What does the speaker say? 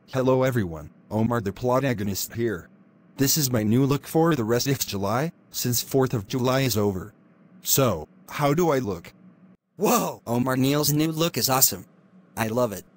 Hello everyone, Omar the protagonist here. This is my new look for the rest of July, since 4th of July is over. So, how do I look? Whoa! Omar Neal's new look is awesome. I love it.